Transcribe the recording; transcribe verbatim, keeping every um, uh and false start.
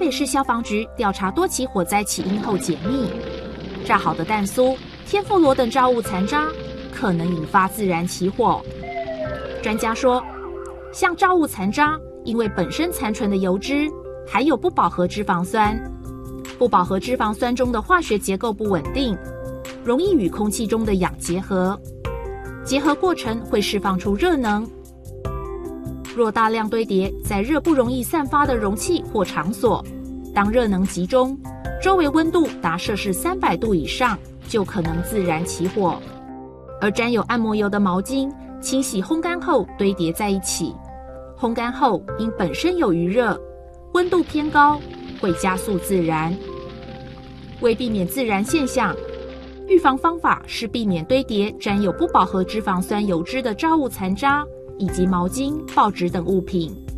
北市消防局调查多起火灾起因后解密，炸好的蛋酥、天妇罗等炸物残渣可能引发自燃起火。专家说，像炸物残渣，因为本身残存的油脂还有不饱和脂肪酸，不饱和脂肪酸中的化学结构不稳定，容易与空气中的氧结合，结合过程会释放出热能。若大量堆叠在热不容易散发的容器或场所，当热能集中，周围温度达摄氏三百度以上，就可能自燃起火。而沾有按摩油的毛巾清洗烘干后堆叠在一起，烘干后因本身有余热，温度偏高，会加速自燃。为避免自燃现象，预防方法是避免堆叠沾有不饱和脂肪酸油脂的炸物残渣以及毛巾、报纸等物品。